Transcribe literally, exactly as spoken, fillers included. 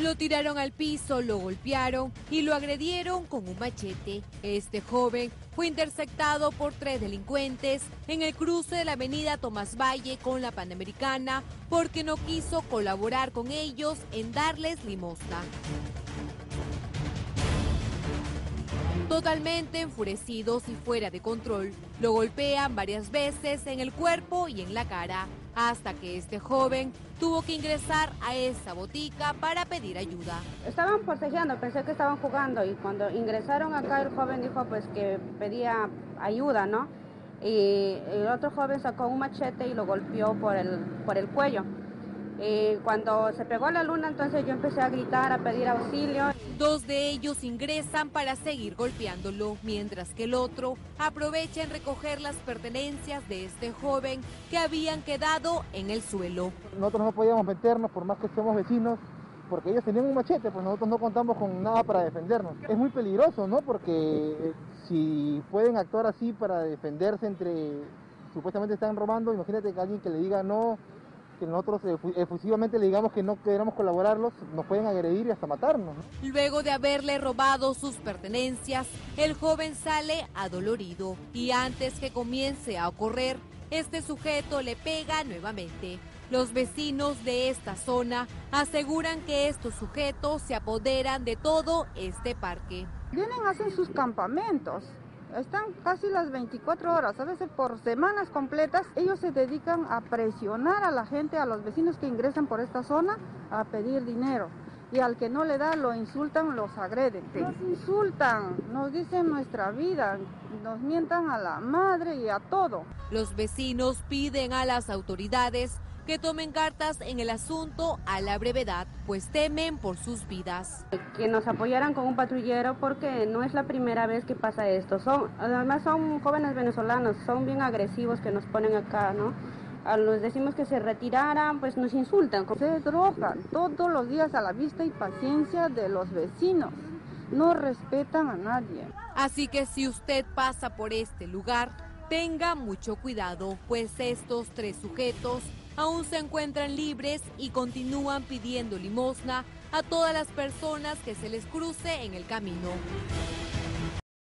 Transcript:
Lo tiraron al piso, lo golpearon y lo agredieron con un machete. Este joven fue interceptado por tres delincuentes en el cruce de la avenida Tomás Valle con la Panamericana porque no quiso colaborar con ellos en darles limosna. Totalmente enfurecidos y fuera de control, lo golpean varias veces en el cuerpo y en la cara, hasta que este joven tuvo que ingresar a esa botica para pedir ayuda. Estaban forcejeando, pensé que estaban jugando, y cuando ingresaron acá el joven dijo pues que pedía ayuda, ¿no? Y el otro joven sacó un machete y lo golpeó por el, por el cuello. Y cuando se pegó la luna, entonces yo empecé a gritar, a pedir auxilio. Dos de ellos ingresan para seguir golpeándolo, mientras que el otro aprovecha en recoger las pertenencias de este joven que habían quedado en el suelo. Nosotros no podíamos meternos por más que somos vecinos, porque ellos tenían un machete, pues nosotros no contamos con nada para defendernos. Es muy peligroso, ¿no? Porque si pueden actuar así para defenderse entre, supuestamente están robando, imagínate que alguien que le diga no, que nosotros efusivamente le digamos que no queremos colaborarlos, nos pueden agredir y hasta matarnos, ¿no? Luego de haberle robado sus pertenencias, el joven sale adolorido y antes que comience a correr, este sujeto le pega nuevamente. Los vecinos de esta zona aseguran que estos sujetos se apoderan de todo este parque. Vienen, hacen sus campamentos. Están casi las veinticuatro horas, a veces por semanas completas. Ellos se dedican a presionar a la gente, a los vecinos que ingresan por esta zona, a pedir dinero. Y al que no le da, lo insultan, los agreden. Nos insultan, nos dicen nuestra vida, nos mientan a la madre y a todo. Los vecinos piden a las autoridades que tomen cartas en el asunto a la brevedad, pues temen por sus vidas. Que nos apoyaran con un patrullero porque no es la primera vez que pasa esto. Son, además son jóvenes venezolanos, son bien agresivos que nos ponen acá, ¿no? A los decimos que se retiraran, pues nos insultan. Se drogan todos los días a la vista y paciencia de los vecinos. No respetan a nadie. Así que si usted pasa por este lugar, tenga mucho cuidado, pues estos tres sujetos aún se encuentran libres y continúan pidiendo limosna a todas las personas que se les cruce en el camino.